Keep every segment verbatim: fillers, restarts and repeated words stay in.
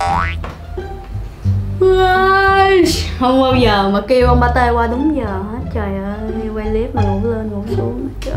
Không bao giờ mà kêu ông Pate qua đúng giờ hết. Trời ơi, quay clip mà ngủ lên ngủ xuống. Trời.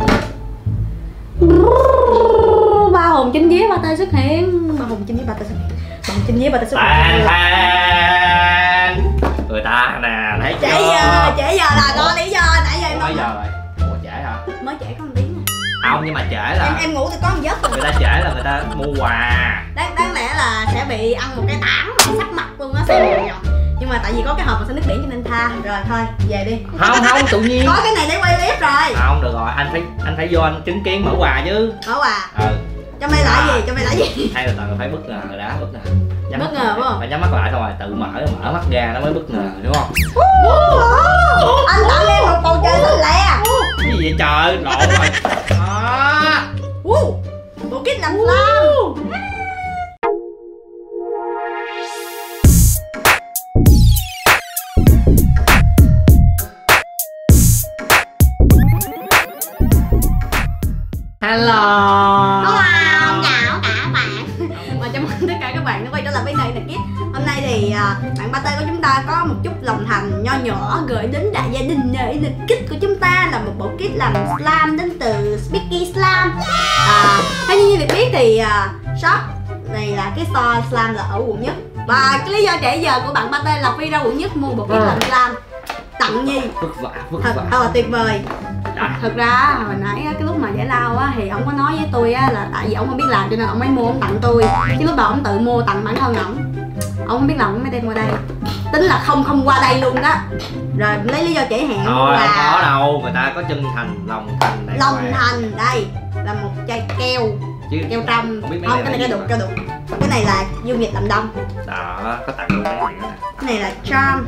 Ba hồn chính vía Pate xuất hiện. Ba hồn chính vía Pate xuất hiện. Ba hồn chính vía Pate xuất hiện. Thành người ta nè, thấy chưa? Trễ giờ, trễ giờ là có lý do. Nãy giờ em mấy giờ rồi? Ủa trễ hả? Mới trễ có một tiếng. Không, nhưng mà trễ là em, em ngủ thì có một giấc rồi. Người ta trễ là người ta mua quà. Đáng, đáng lẽ là sẽ bị ăn một cái tảng mà sắp mặt luôn á, xem rồi. Nhưng mà tại vì có cái hộp màu xanh nước biển cho nên tha. Rồi thôi, về đi. Không, không, tự nhiên có cái này để quay clip rồi. Không, được rồi, anh phải anh phải vô anh chứng kiến mở quà chứ. Mở quà? Ừ. Cho mày lại gì? Cho mày lại gì? Hay là tao phải bất ngờ rồi đó, bất ngờ. Nhắm bất ngờ phải không? Phải nhắm mắt lại xong rồi tự mở mở mắt ra nó mới bất ngờ, đúng không? Anh tặng em một bầu trời xanh lè. Cái gì vậy trời, lộn rồi. À. Bộ kit làm sao? Hello. Hello, chào cả bạn. Và chào mừng tất cả các bạn đã quay trở lại với này là Kit. Hôm nay thì uh, bạn Pate của chúng ta có một chút lòng thành nho nhỏ gửi đến đại gia đình này là Kit của chúng ta là một bộ kit làm slime đến từ Piggy slime. À, theo như được biết thì uh, shop này là cái store slime là ở quận nhất. Và cái lý do trễ giờ của bạn Pate là Phi ra quận nhất mua bộ kit làm slime tặng Nhi. Vất vả, vất Thật, vả. thật là tuyệt vời. Đã. Thật ra hồi nãy cái lúc mà giải lao á thì ông có nói với tôi á là tại vì ông không biết làm cho nên ông mới mua ông tặng tôi. Chứ lúc đầu ông tự mua tặng bản thân ổng. Ông không biết làm ông mới đem qua đây. Tính là không không qua đây luôn đó. Rồi lấy lý do trễ hẹn. Thôi không có đâu, người ta có chân thành, lòng thành này. Lòng thành đây là một chai keo. Chứ keo trong. Không, không cái này cái đục cái đục. Cái này là dung dịch làm đông. Đó, có tặng luôn cái này nữa nè. Cái này là charm.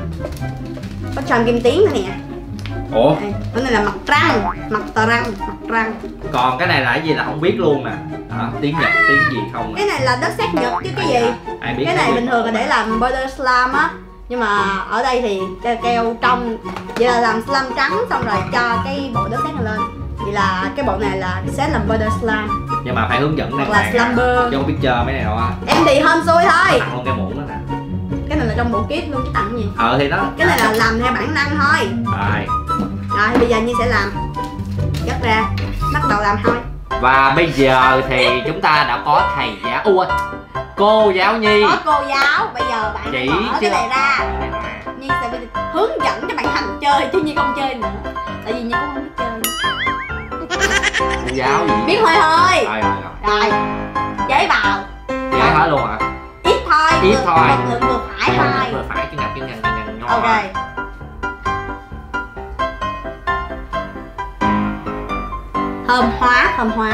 Có charm kim tuyến nữa nè. Ủa? Đây, cái này là mặt trăng, mặt tà răng, mặt răng. Còn cái này là cái gì là không biết luôn nè. Đó, tiếng Nhật, tiếng gì không nè. Cái này là đất sét Nhật chứ cái gì. Ai biết. Cái này bình thường là để làm border slime á. Nhưng mà ở đây thì keo trong. Vậy là làm slime trắng xong rồi cho cái bộ đất sét này lên. Vậy là cái bộ này là sẽ làm border slime. Nhưng mà phải hướng dẫn này là slumber. Chứ không biết chơi mấy này đâu á. Em thì hên xui thôi. Tặng luôn cái muỗng đó nè. Cái này là trong bộ kit luôn chứ tặng gì. Ờ thì đó. Cái này là làm theo bản năng thôi. Rồi. Rồi bây giờ Nhi sẽ làm. Dắt ra. Bắt đầu làm thôi. Và bây giờ thì chúng ta đã có thầy giáo Ủa, cô giáo Nhi. Có cô giáo. Bây giờ bạn chỉ mở cái này ra. Nhi sẽ bị hướng dẫn cho bạn Thành chơi chứ Nhi không chơi nữa. Tại vì Nhi cũng không biết chơi. Cô giáo gì? Biết hơi hơi. Rồi rồi rồi. Rồi. Chế vào. Chế hết luôn hả? Ít thôi. Ít vừa, thôi. Một lượng vừa phải thôi. Vừa phải chân ngặt chân ngặt chân ngặt. Ok. Thơm hóa, thơm hóa.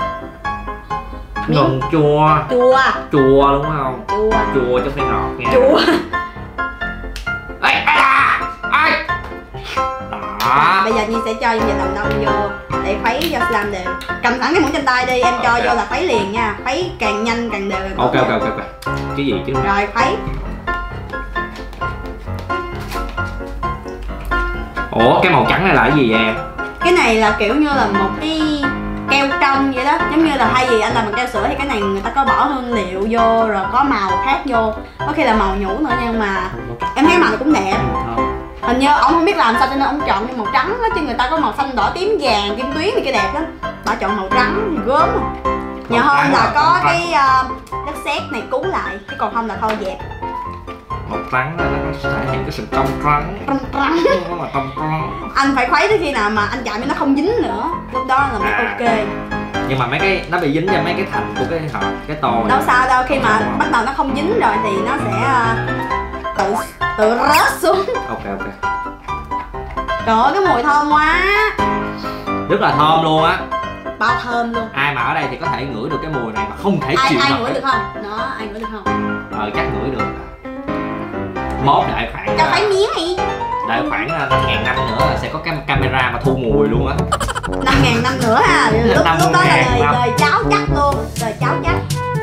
Ngon chua. Chua. Chua đúng không? Chua. Chua chứ phải ngọt nha. Chua. Ê, à, à. Đó. Bây giờ Nhi sẽ cho dung dịch làm đông vô để khuấy cho slime đều. Cầm sẵn cái muỗng trên tay đi, em cho okay. Vô là khuấy liền nha. Khuấy càng nhanh càng đều. Ok ok ok ok. Cái gì chứ? Rồi khuấy. Ủa cái màu trắng này là cái gì vậy em? Cái này là kiểu như là một cái keo trong vậy đó. Giống như là thay vì anh làm bằng keo sữa thì cái này người ta có bỏ hương liệu vô rồi có màu khác vô. Có khi là màu nhũ nữa nhưng mà em thấy màu này cũng đẹp. Hình như ông không biết làm sao cho nên ông chọn màu trắng đó, chứ người ta có màu xanh đỏ tím vàng kim tuyến thì cái đẹp lắm. Bà chọn màu trắng thì gớm. Nhờ hơn là có cái uh, đất sét này cứu lại, chứ còn không là thôi dẹp. Màu trắng đó, nó thể hiện cái sự trong trắng. Trong trắng. Nó là trong trắng. Anh phải khuấy tới khi nào mà anh chạm cho nó không dính nữa, lúc đó là mới à. Ok. Nhưng mà mấy cái nó bị dính cho mấy cái thành của cái hộp cái tô. Đâu sao đâu, khi mà bắt đầu nó không dính rồi thì nó sẽ uh, tự tự rớt xuống. Ok ok. Trời ơi cái mùi thơm quá. Rất là thơm luôn á. Bao thơm luôn. Ai mà ở đây thì có thể ngửi được cái mùi này mà không thể ai, chịu ai được. Ai ngửi được không? Nó ai ngửi được không? Ờ chắc ngửi được. Mốt đợi khoảng cho phải miếng đi. Đợi khoảng năm ngàn năm nữa sẽ có cái camera mà thu mùi luôn á. Năm ngàn năm nữa ha. Lúc, lúc đó là đời, đời cháu chắc luôn. Đời cháu chắc.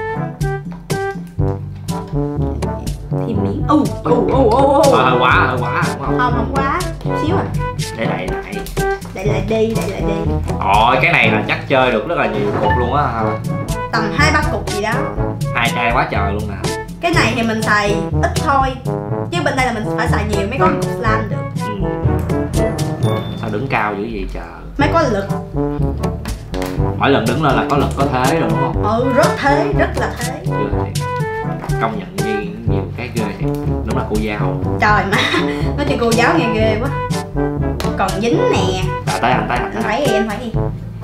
Thêm miếng. U u u u u. Hơi quá, hơi quá đúng không? Không, không quá. Xíu à. Để đậy lại. Đậy lại đi, đậy lại đi. Ôi cái này là chắc chơi được rất là nhiều cục luôn á. Tầm hai ba cục gì đó. Hai chai quá trời luôn nè. Cái này thì mình xài ít thôi, chứ bên đây là mình phải xài nhiều mới có cục slime được. Ừ. Sao đứng cao dữ vậy trời? Mới có lực. Mỗi lần đứng lên là có lực có thế rồi đúng không? Ừ, rất thế, rất là thế. Công nhận Nhi nhiều cái ghê thiệt. Đúng là cô giáo. Trời má, nói chuyện cô giáo nghe ghê quá. Còn dính nè. Rồi tới anh, tới anh. Anh phải đi, anh phải đi.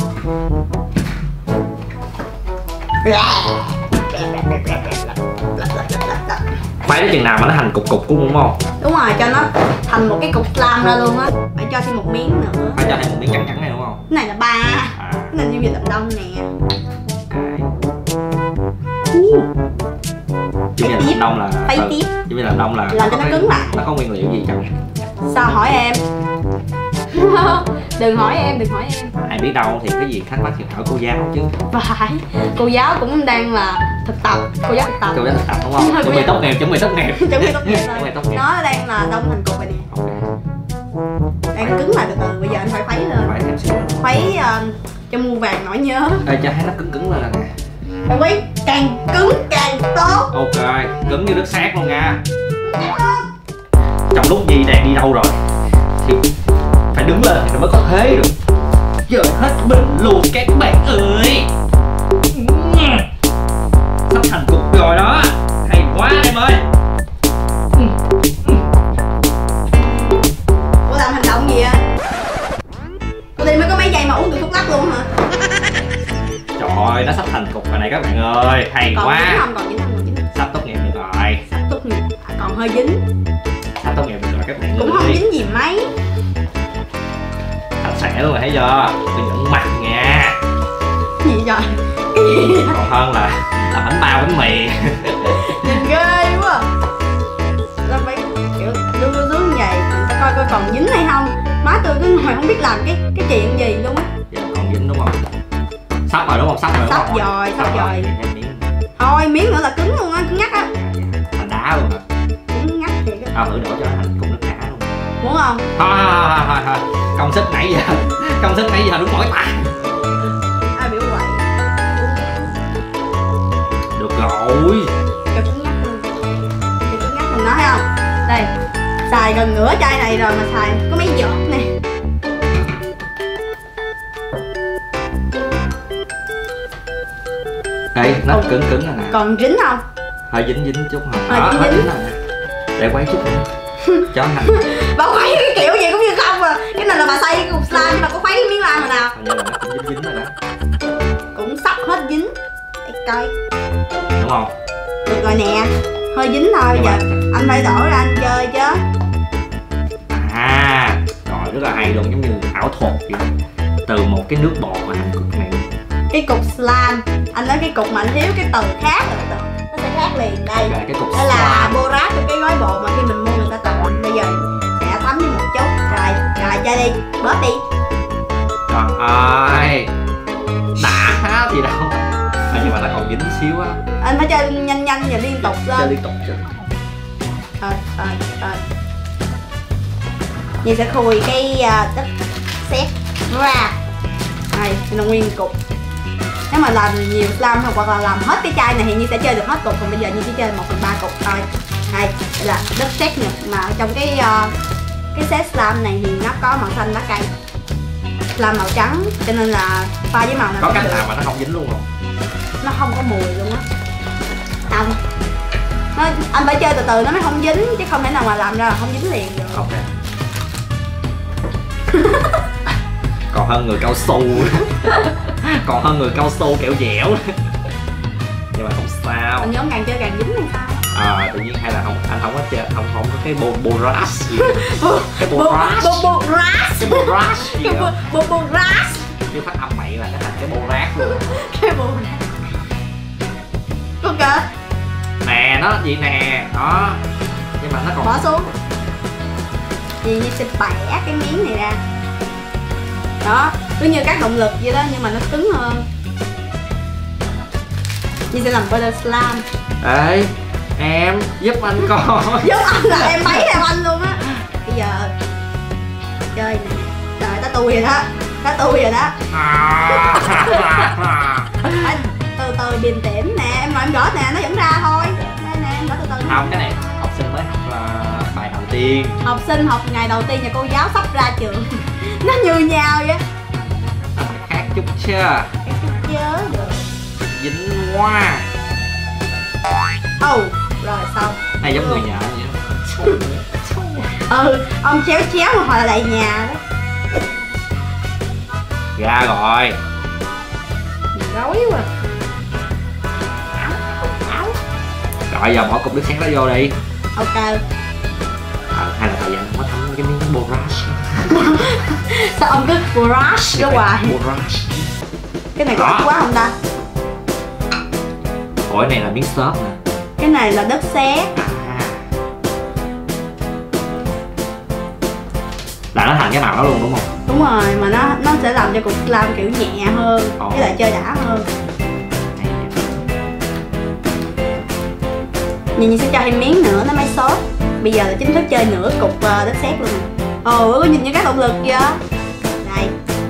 Phải đến chừng nào mà nó thành cục cục đúng không? Đúng rồi, cho nó thành một cái cục slime ra luôn á. Phải cho thêm một miếng nữa. Phải cho thêm một miếng trắng trắng này đúng không? Cái này là ba. À. Cái này như vậy làm đông nè. Chứ như làm đông là Phải tiếp. Chứ như làm đông là làm cho nó cứng lại. Nó có nguyên liệu gì chẳng? Sao hỏi em? Đừng hỏi em, đừng hỏi em. Ai biết đâu thì cái gì thắc mắc thì hỏi cô giáo chứ. Phải, cô giáo cũng đang là thực tập, cô giáo thực tập. Cô giáo thực tập đúng không? Chuẩn bị tốt nghiệp, chuẩn bị tốt nghiệp. Chuẩn bị tốt nghiệp rồi. Chuẩn bị tốt nghiệp. Nó đang là đông thành cục rồi nè. Đang cứng lại từ từ, bây giờ anh phải khuấy lên. Phải thêm xíu. Khuấy uh, cho mua vàng nổi nhớ. Ê, cho thấy nó cứng cứng lên nè. Phải khuấy càng cứng càng tốt. Ok, cứng như đất sét luôn nha. Trong lúc Nhi đang đi đâu rồi thì phải đứng lên thì nó mới có thế được. Giờ hết mình luôn các bạn ơi. Sắp thành cục rồi đó. Hay quá em ơi. Cô làm hành động gì á? Cô đi mới có mấy giây mà uống được thuốc lắc luôn hả? Trời ơi, nó sắp thành cục rồi này các bạn ơi. Hay còn quá. Dính không? Còn dính không? Còn dính không? Sắp tốt nghiệp được rồi. Sắp tốt nghiệp, à, còn hơi dính. Sắp tốt nghiệp được rồi các bạn Cũng ơi. không dính gì mấy. Sạch sẽ luôn rồi thấy chưa? Tôi nhận mặt nha. Gì vậy? Cái gì vậy? Còn hơn là làm bánh bao bánh mì. Nhìn ghê quá. Nó phải kiểu đưa đưa xuống như vậy, mình sẽ coi coi còn dính hay không. Má tôi cứ ngồi không biết làm cái cái chuyện gì luôn á. Giờ còn dính đúng không? Sắp rồi đúng không? Sắp rồi đúng Sắp không? rồi, sắp rồi. Thêm miếng. Thôi miếng nữa là cứng luôn á, cứng ngắt á. Thành đá luôn hả? Cứng ngắt thiệt á. À, thử đổ cho nó thành cục nước đá luôn. Muốn không? Thôi thôi thôi thôi. Công sức nãy giờ, công sức nãy giờ đúng mỏi ta. Ai biểu quậy. Được rồi. Cho cứng ngắt luôn. Cho cứng ngắt luôn đó thấy không? Đây, xài gần nửa chai này rồi mà xài có mấy giọt nè. Đây, nó cứng cứng rồi nè. Còn dính không? Hơi dính dính chút hả? Hơi Đó, dính hơi dính. dính rồi nè. Để quay chút nữa. Cho Thành. Bà khuấy cái kiểu gì cũng như không à. Cái này là bà xay cái cục slime nhưng mà có khuấy cái miếng lime rồi nào. Hình như là nó cũng dính dính rồi đó. Cũng sắp hết dính. Để coi. Đúng không? Được rồi nè. Hơi dính thôi. Nhưng Giờ mà... anh phải đổ ra anh chơi chứ. À, rồi rất là hay luôn, giống như ảo thuật vậy. Từ một cái nước bọt mà thành cục này. Cái cục slime. Anh nói cái cục mà anh thiếu cái từ khác rồi đó. Nó sẽ khác liền đây. Okay, cái cục Đây là slime. borax, cái gói bột mà khi mình mua người ta tặng. Bây giờ sẽ thấm đi một chút. Rồi, rồi chơi đi. Bớt đi. Trời ơi, đã gì đâu. À, nhưng mà nó còn dính xíu á. Anh phải chơi nhanh nhanh và liên tục lên. Chơi liên tục chơi. Rồi, rồi, rồi. Nhi sẽ khui cái uh, đất sét ra. Này, là nguyên cục. Nếu mà làm nhiều slime hoặc là làm hết cái chai này thì Nhi sẽ chơi được hết cục. Còn bây giờ Nhi chỉ chơi một phần ba cục thôi. Đây, đây là đất sét nè. Mà ở trong cái uh, cái set slime này thì nó có màu xanh lá cây, slime màu trắng, cho nên là pha với màu nào có cách được. nào mà nó không dính luôn không? Nó không có mùi luôn á. Không. Nó, anh phải chơi từ từ nó mới không dính, chứ không thể nào mà làm ra là không dính liền được. Ok. Còn hơn người cao su. Còn hơn người cao su kẹo dẻo. Nhưng mà không sao. Anh nhóm càng chơi càng dính hay sao? À, tự nhiên hay là không, anh không có chơi, không không có cái bo borax gì. Cái Bo borax. bo borax. Cái borax gì Cái đó. bo borax. Chứ phát âm bậy là nó thành cái borax luôn. Cái borax. Ok. Nè, nó gì nè, đó. Nhưng mà nó còn Bỏ xuống. Vì Nhi sẽ bẻ cái miếng này ra. Đó, cứ như các động lực vậy đó, nhưng mà nó cứng hơn. Nhi sẽ làm butter slime. Ê, em giúp anh coi. Giúp anh là em bấy theo anh luôn á. Bây giờ chơi nè. Trời, ta tui rồi đó. Ta tui rồi đó. Anh từ từ điềm tĩnh nè, em ngồi em gõ nè, nó vẫn ra thôi. Nè nè, em nhiên. Học sinh học ngày đầu tiên nhà cô giáo sắp ra trường nó như nhau vậy. Nó phải khác chút chứ. Cái chút chớ được. Dính quá. Ồ, oh, rồi xong. Này giống người nhà vậy. Ừ, ông chéo chéo mà họ là đầy nhà đó. Ra rồi. Rối quá. Rồi giờ bỏ cục nước sét đó vô đi. Ok. À, hay là thời gian nó thấm cái miếng borash. Sao ông cứ borash đó hoài? Borash. Cái này có ít quá không ta? Ủa cái này là miếng xốp nè. Cái này là đất sét. À. Là nó thành cái màu đó luôn đúng không? Đúng rồi, mà nó nó sẽ làm cho cục slam kiểu nhẹ hơn. Ồ. Với lại chơi đã hơn. Nhìn như sẽ cho thêm miếng nữa nó mới sốt. Bây giờ là chính thức chơi nửa cục uh, đất sét luôn nè. Ồ, có nhìn như các động lực chưa? Đây.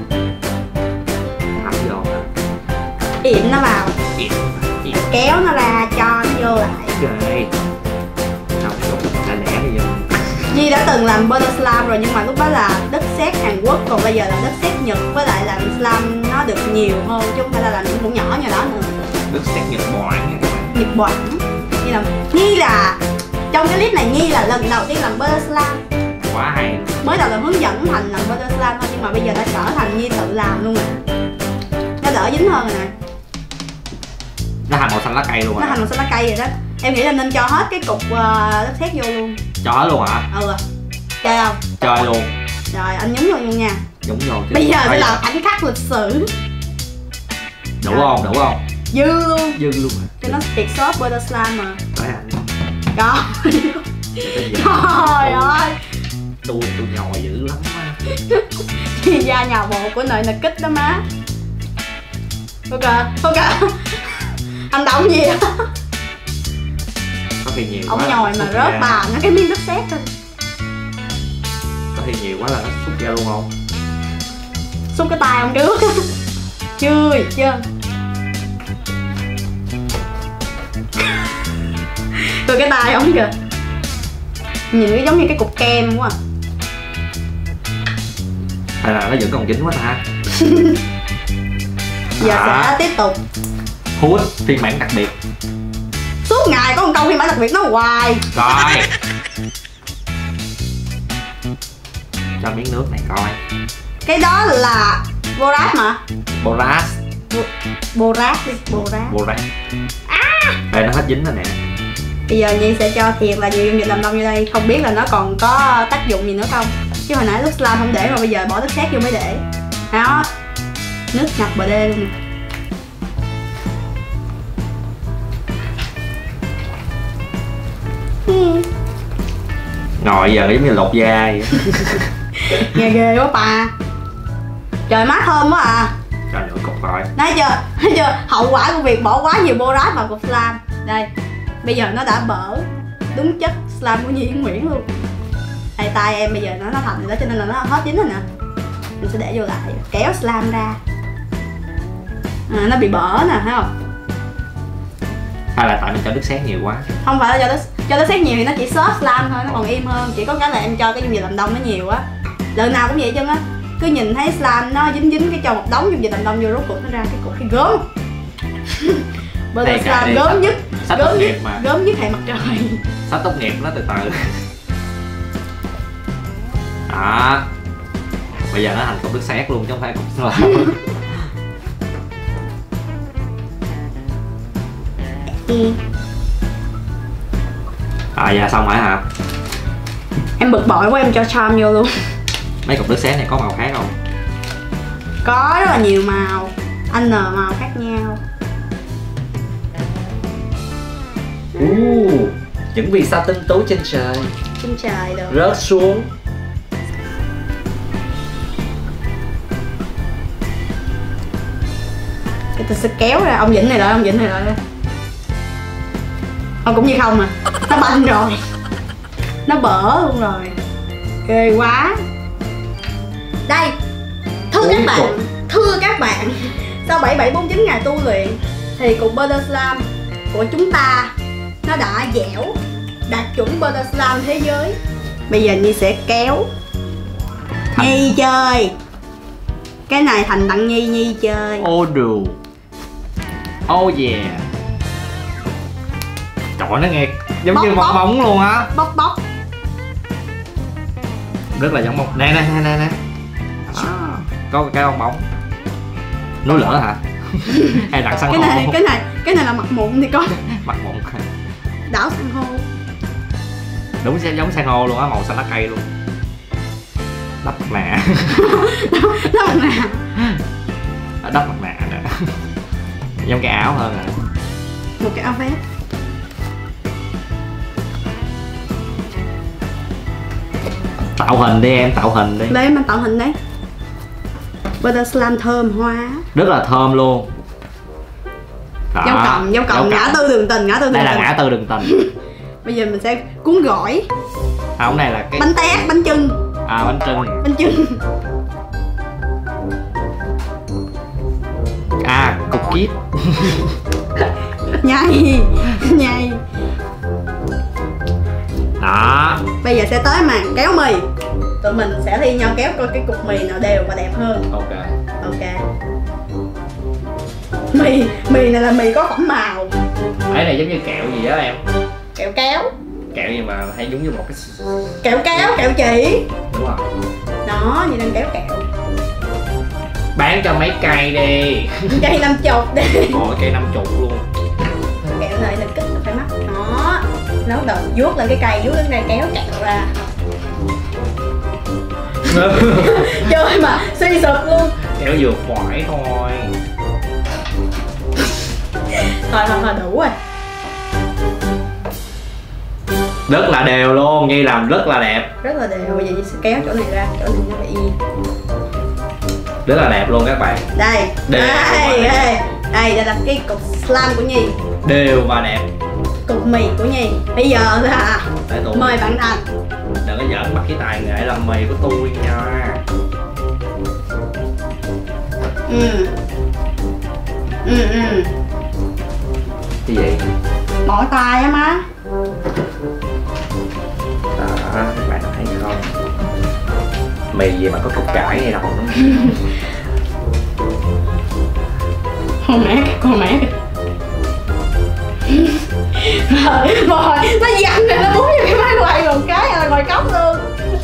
Thấm vô. Yểm nó vào. Yểm. Yểm. Kéo nó ra cho nó vô lại. Ok. Không, đã lẻ bây giờ. Nhi đã từng làm butter slam rồi nhưng mà lúc đó là đất sét Hàn Quốc, còn bây giờ là đất sét Nhật, với lại làm slam nó được nhiều hơn chứ không phải là làm những muỗng nhỏ như đó nữa. Đất sét Nhật Bản nha các bạn. Nhật Bản. Nhi là Nhi là trong cái clip này Nhi là lần đầu tiên làm butter slam. Quá hay luôn. Mới đầu là hướng dẫn Thành làm butter slam thôi nhưng mà bây giờ đã trở thành Nhi tự làm luôn rồi. Nó đỡ dính hơn rồi nè. Nó thành màu xanh lá cây luôn Nó rồi. thành màu xanh lá cây rồi đó. Em nghĩ là nên cho hết cái cục uh, đất sét vô luôn. Cho hết luôn hả? Ừ. Chơi không? Chơi luôn. Rồi anh nhúng vô luôn nha. Đúng rồi. Bây giờ sẽ là khoảnh khắc lịch sử. Đủ không? Đủ không? Dư luôn. Dư luôn hả? Cho nó tiệt sốt butter slam mà. Phải anh. Có. Trời ơi. Tôi tôi nhồi dữ lắm á. Chuyên gia nhào bộ của nội nực kích đó má. Ok, ok. Hành động gì đó. Có khi nhiều Ông quá. nhồi mà rớt bàn nó cái miếng đất sét thôi. Có khi nhiều quá là nó xúc ra luôn không? Xúc cái tay ông trước. Chưa, chưa. Rồi cái tay ông kìa. Nhìn nó giống như cái cục kem quá. Hay là nó vẫn còn dính quá ta? Giờ À. sẽ tiếp tục Hút phiên bản đặc biệt. suốt ngày có một câu phiên bản đặc biệt nó hoài. Rồi. Cho miếng nước này coi. Cái đó là borax mà. Borash. Borax đi, borax. Borash. Đây nó hết dính rồi nè. Bây giờ Nhi sẽ cho thiệt là nhiều dung dịch làm đông vô đây. Không biết là nó còn có tác dụng gì nữa không. Chứ hồi nãy lúc slam không để mà bây giờ bỏ đất sét vô mới để. Đó. Nước ngập bờ đê luôn nè. Ngồi giờ giống như lột da vậy. Nghe ghê quá bà. Trời mát thơm quá à. Cho nửa cục rồi. Thấy chưa? Thấy chưa? Hậu quả của việc bỏ quá nhiều borax vào cục slam. Đây. Bây giờ nó đã bở đúng chất slam của Nhi với Nguyễn luôn. Tay tay em bây giờ nó nó thành rồi đó cho nên là nó hết dính rồi nè. Mình sẽ để vô lại kéo slam ra. À, nó bị bở nè, thấy không? Hay là tại mình cho nước sét nhiều quá? Không phải là cho đất cho đất sét nhiều thì nó chỉ xốp slam thôi, nó còn im hơn. Chỉ có cái là em cho cái dung dịch làm đông nó nhiều á. Lần nào cũng vậy chứ á. Cứ nhìn thấy slam nó dính dính cái cho một đống dung dịch làm đông vô, rốt cuộc nó ra cái cục cái gớm. Butter slam gớm nhất. Sắp tốt nghiệp mà. Gớm nhất hệ mặt trời. Sắp tốt nghiệp nó từ từ. Đó. Bây giờ nó thành cục nước sét luôn chứ không phải cục slam. Ừ. À dạ xong rồi hả? Em bực bội quá em cho charm vô luôn. Mấy cục nước sét này có màu khác không? Có rất là nhiều màu, N màu khác nhau. Uh, những vì sao tinh tú trên trời Trên trời được. rớt xuống. Cái tôi sẽ kéo ra, ông Vĩnh này đợi, ông Vĩnh này đợi. Ông cũng như không à. Nó banh rồi. Nó bở luôn rồi. Ghê quá. Đây. Thưa các Ôi bạn, trời. thưa các bạn, sau bảy bảy bốn chín ngày tu luyện thì cục butter slam của chúng ta nó đã dẻo, đạt chuẩn butter slam thế giới. Bây giờ Nhi sẽ kéo Thành. Nhi chơi. Cái này Thành tặng Nhi, Nhi chơi. Ô đồ. Oh yeah. Trời nó nghe giống bóc, như bong bóng luôn á. Bóc bóc. Rất là giống bóng. Nè nè nè nè nè. À, có cái bong bóng. Núi lửa hả? Hay đặt san hô? Cái này, cái này, cái này là mặt mụn thì có. Mặt mụn. Đảo san hô. Đúng giống san hô luôn á, màu xanh lá cây luôn. Đắp mặt nạ. Đắp mặt nạ. Đắp mặt nạ nè. Giống cái áo hơn à. Một cái áo vest. Tạo hình đi em, tạo hình đi. Đấy, mình tạo hình đấy. Butter slime thơm hoa. Rất là thơm luôn. Đó. Dấu cộng, dấu cộng, ngã tư đường tình, ngã tư đường tình. Đây là ngã tư đường tình. Bây giờ mình sẽ cuốn gỏi. À, cái này là cái bánh tét, bánh chưng. À, bánh chưng. Bánh chưng. À, cục kít. Nhai, nhai. Đó. Bây giờ sẽ tới màn kéo mì. Tụi mình sẽ thi nhau kéo coi cái cục mì nào đều và đẹp hơn. Ok. Ok. Mì, mì này là mì có phẩm màu. Cái này giống như kẹo gì đó em? Kẹo kéo. Kẹo gì mà hay giống như một cái kẹo kéo, kẹo chỉ. đúng rồi. Đó, như đang kéo kẹo. Bán cho mấy cây đi. Cây năm chục đi. Mỗi cây năm chục luôn. Kẹo này là kích phải mắc. Đó. Nó đầu vuốt lên cái cây, vuốt lên cây kéo kẹo ra. Chơi mà suy sụp luôn. Kéo vừa khỏi thôi. Thôi thôi thôi đủ rồi. Rất là đều luôn, Nhi làm rất là đẹp. Rất là đều, bây giờ Nhi sẽ kéo chỗ này ra, chỗ này nó phải yên. Rất là đẹp luôn các bạn. Đây, đều đây, đây, đây, đây là cái cục slime của Nhi. Đều và đẹp. Cục mì của Nhi. Bây giờ là mời bạn Thành. Đừng có giỡn bắt cái tài nghệ làm mì của tôi nha. Ừ. Ừ ừ. Cái gì? Mỏi tay á má. Đó, các bạn thấy không? Mì gì mà có cục cải này đâu nữa. Con mẹ, con mẹ. Rồi, rồi, nó dặn rồi, nó muốn như cái máy quay một cái là ngồi cốc luôn.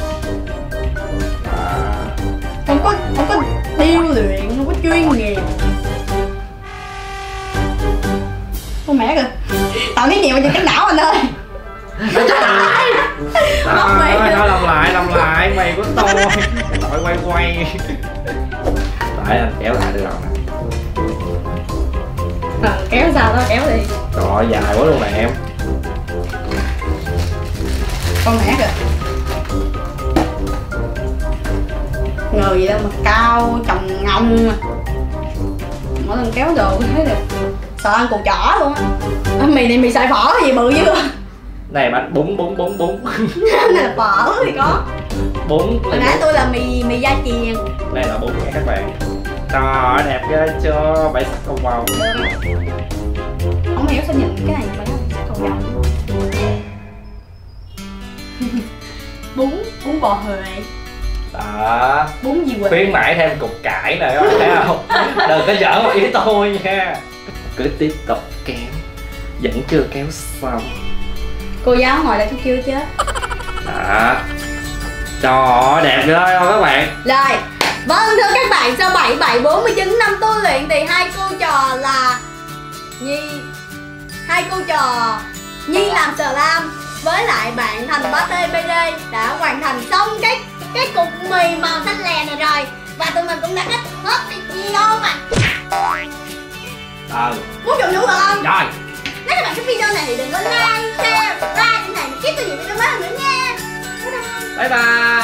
À. Không có, không có điêu luyện, không có chuyên nghiệp. Con mẹ kìa. Tạo cái nhiều trên cái não anh ơi. Đó, nó làm lại, làm lại, mày của tôi. Tội quay quay. Tại anh kéo lại được rồi nè. À, kéo sao đó, kéo đi. Trời ơi, dài quá luôn nè em. Con mẹ kìa. Người gì đâu mà cao, trồng ngông mà. Mỗi lần kéo đồ thấy được. Sợ ăn củ chỏ luôn á. Mì này mì xài phở gì bự dữ. Này bánh bún bún bún bún. Này là phở thì có. Bún. Hồi nãy tôi là mì mì da chiên. Đây là bún nha các bạn. Trời đẹp ghê chưa? Bảy sắc cầu vồng. Không hiểu sao nhìn cái này mà nó sắc cầu vồng. Bún, bún bò Huế. Đó. Bún gì Huế. Khuyến mãi thêm cục cải này các bạn thấy không? Đừng có giỡn một ý tôi nha. Cứ tiếp tục kéo. Vẫn chưa kéo xong. Cô giáo ngồi đây tôi chưa chết. Đó. Trời ơi đẹp ghê không các bạn? Rồi. Vâng thưa các bạn, sau bảy bảy bốn mươi chín năm tu luyện thì hai cô trò là Nhi hai cô trò Nhi làm slime với lại bạn Thành Pate Piggy đã hoàn thành xong cái cái cục mì màu xanh lè này rồi. Và tụi mình cũng đã kết hết video mà. Ừ. Muốn dùng nữa không? Rồi. Nếu các bạn thích video này thì đừng có like, share, subscribe để này kiếp tôi nhiều video mới hơn nữa nha. Bye bye.